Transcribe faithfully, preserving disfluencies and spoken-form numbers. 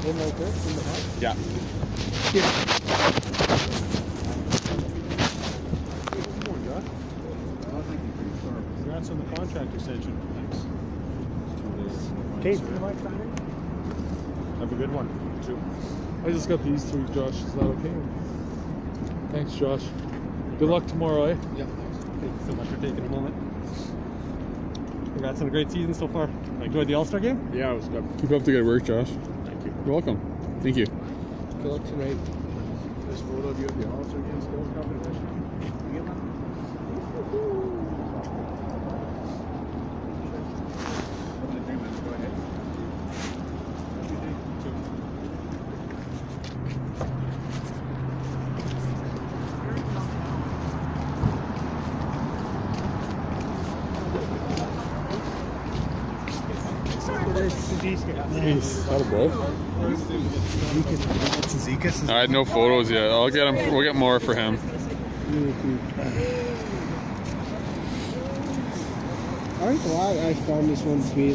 In like this, in the back? Yeah. Yeah. Congrats on the contract extension. Thanks. Kate, do you mind signing? Have a good one. Too. I just got these three, Josh. Is that okay? Thanks, Josh. Good luck tomorrow, eh? Yeah. Thank you so much for taking a moment. Congrats on a great season so far. Enjoyed the All-Star game? Yeah, it was good. Keep up the good work, Josh. Thank you. You're welcome. Thank you. Good luck tonight. This photo of you at the All-Star Game skills competition. You get one? Go ahead. Nice. That a boy. I had no photos yet. I'll get him. We'll get more for him. I'm glad I found this one to be